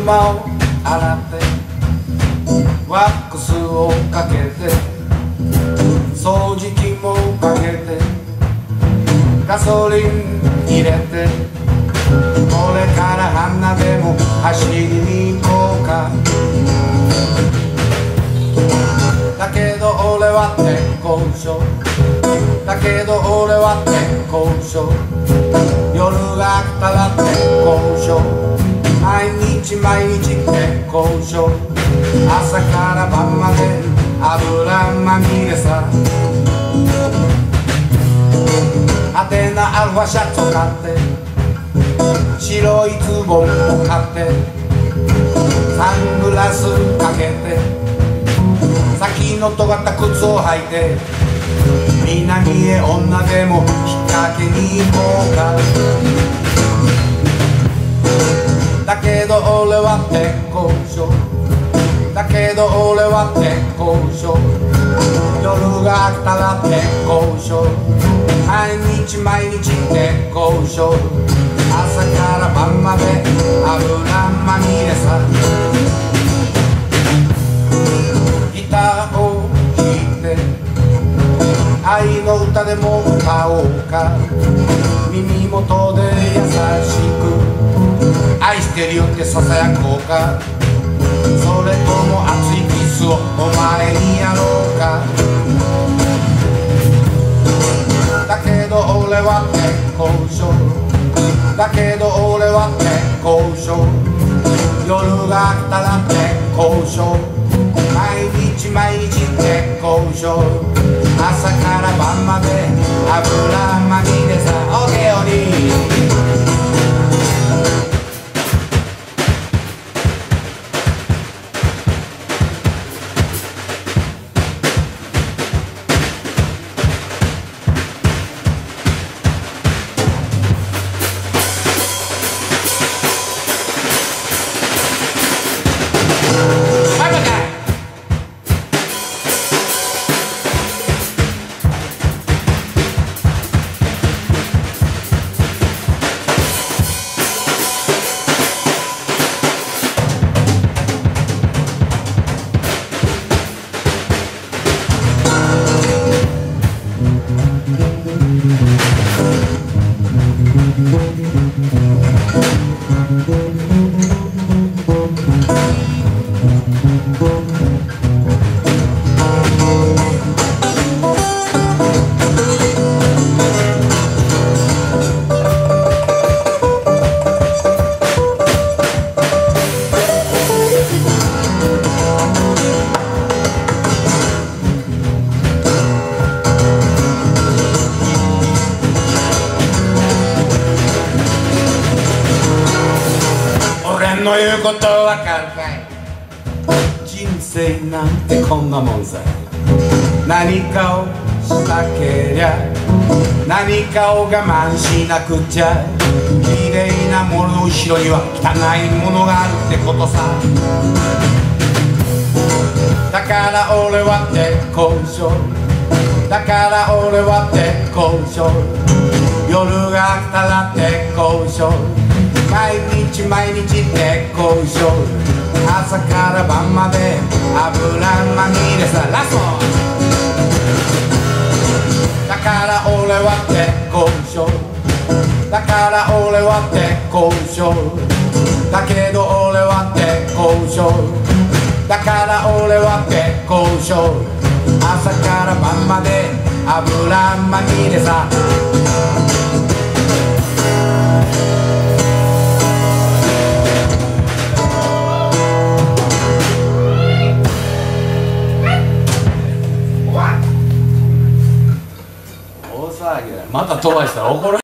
車を洗ってワックスをかけて掃除機もかけてガソリン入れてこれから花でも走りに行こうか。だけど俺は鉄工所だけど俺は鉄工所夜が来たら鉄工所毎日毎日鉄工所朝から晩まで油まみれさ。アテナアルファシャツを買って白いズボンを買ってサングラスかけて先の尖った靴を履いて南へ女でも引っ掛けに行こうか。だけど俺は鉄工所だけど俺は鉄工所夜が来たら鉄工所毎日毎日鉄工所朝から晩まで油まみれさ。ギターを弾いて愛の歌でも歌おうか。耳元で優しく愛してるよってささやこうか。それとも熱いキスをお前にやろうか。だけど俺は鉄工所だけど俺は鉄工所夜が来たら鉄工所毎日毎日鉄工所朝から晩まで油まみれさ。オーケーおにの言うことわかるかい。人生なんてこんなもんさ。何かをしたけりゃ何かを我慢しなくちゃ。綺麗なものの後ろには汚いものがあるってことさ。だから俺は鉄工所だから俺は鉄工所夜が来たら鉄工所毎日毎日鉄工所朝から晩まで油まみれさ。ラストだから俺は鉄工所だから俺は鉄工所だけど俺は鉄工所だから俺は鉄工所朝から晩まで油まみれさ。また飛ばしたら怒る。